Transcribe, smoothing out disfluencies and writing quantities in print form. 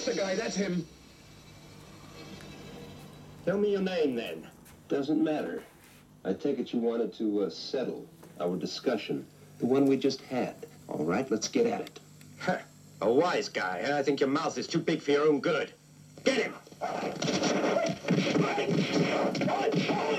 the guy. That's him. Tell me your name, then. Doesn't matter. I take it you wanted to settle our discussion. The one we just had. All right, let's get at it. Huh. A wise guy, huh? I think your mouth is too big for your own good. Get him!